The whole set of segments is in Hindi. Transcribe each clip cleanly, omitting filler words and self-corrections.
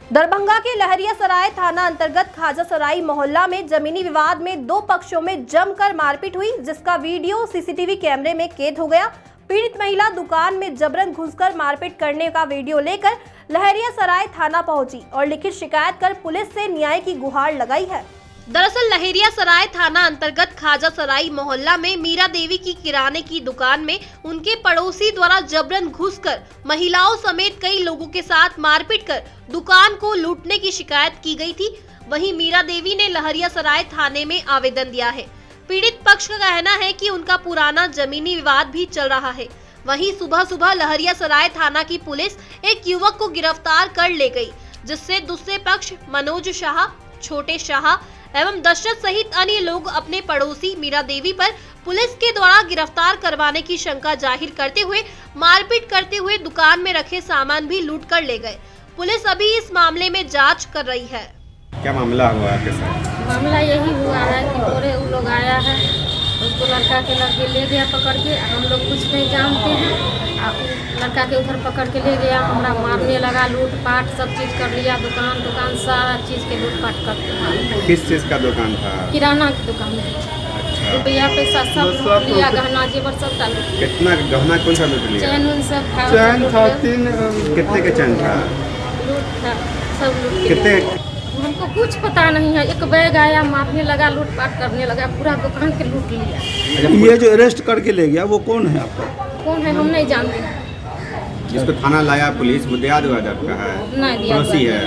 दरभंगा के लहरियासराय थाना अंतर्गत खाजासराय मोहल्ला में जमीनी विवाद में दो पक्षों में जमकर मारपीट हुई, जिसका वीडियो सीसीटीवी कैमरे में कैद हो गया। पीड़ित महिला दुकान में जबरन घुसकर मारपीट करने का वीडियो लेकर लहरियासराय थाना पहुंची और लिखित शिकायत कर पुलिस से न्याय की गुहार लगाई है। दरअसल लहरियासराय थाना अंतर्गत खाजासराय मोहल्ला में मीरा देवी की किराने की दुकान में उनके पड़ोसी द्वारा जबरन घुसकर महिलाओं समेत कई लोगों के साथ मारपीट कर दुकान को लूटने की शिकायत की गई थी। वहीं मीरा देवी ने लहरियासराय थाने में आवेदन दिया है। पीड़ित पक्ष का कहना है कि उनका पुराना जमीनी विवाद भी चल रहा है। वहीं सुबह सुबह लहरियासराय थाना की पुलिस एक युवक को गिरफ्तार कर ले गई, जिससे दूसरे पक्ष मनोज शाह, छोटे शाह एवं दशरथ सहित अन्य लोग अपने पड़ोसी मीरा देवी पर पुलिस के द्वारा गिरफ्तार करवाने की शंका जाहिर करते हुए मारपीट करते हुए दुकान में रखे सामान भी लूट कर ले गए। पुलिस अभी इस मामले में जांच कर रही है। क्या मामला हुआ आपके साथ? मामला यही हुआ है कि पूरे उन लोग आया है, उसको लड़का के लड़के ले गया पकड़ के। हम लोग कुछ नहीं जानते हैं। लड़का के उधर पकड़ के ले गया, हमरा मारने लगा, लूटपाट सब चीज़ कर लिया। दुकान सारा चीज़ के लूटपाट करते। किस चीज़ का दुकान था? किराना की दुकान है। अच्छा। रुपया पैसा सब लूट लिया, गहना जेवर सब लूट। कितना गहना कौन सा लूट लिया? चैन उन सब था। चैन था 3। कितने के चैन था? लूट था, सब लूट कितने? हमको कुछ पता नहीं है। एक बैग आया, मारने लगा, लूटपाट करने लगा, पूरा दुकान के लूट लिया। ये जो अरेस्ट करके ले गया वो कौन है आपका? कौन है हम नहीं जानते। जिसको थाना लाया पुलिस, वो दिया हुआ आपका है? नहीं दिया, पड़ोसी है।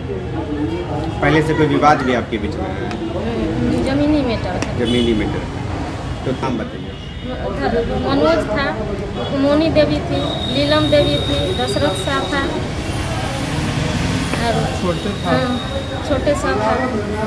पहले से कोई विवाद भी आपके बीच में है? जमीनी मैटर है। जमीनी मैटर। तो नाम बताइए। मनोज था, मोनी देवी थी, लीलम देवी थी, दशरथ शाह था, छोटे शाह था।